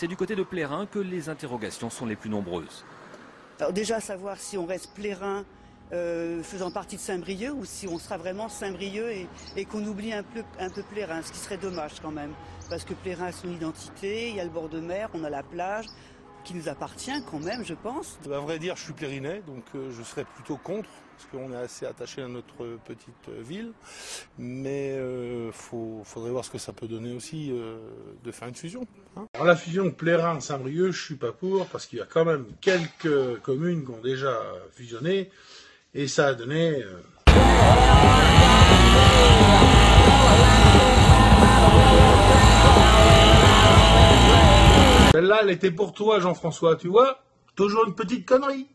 C'est du côté de Plérin que les interrogations sont les plus nombreuses. Alors déjà savoir si on reste Plérin faisant partie de Saint-Brieuc ou si on sera vraiment Saint-Brieuc et qu'on oublie un peu Plérin, ce qui serait dommage quand même. Parce que Plérin a son identité, il y a le bord de mer, on a la plage, qui nous appartient quand même, je pense. À vrai dire, je suis plérinais, donc je serais plutôt contre, parce qu'on est assez attaché à notre petite ville. Mais faudrait voir ce que ça peut donner aussi de faire une fusion. Hein. Alors la fusion Plérin-Saint-Brieuc, je suis pas pour, parce qu'il y a quand même quelques communes qui ont déjà fusionné, et ça a donné... Celle-là, elle était pour toi, Jean-François, tu vois? Toujours une petite connerie.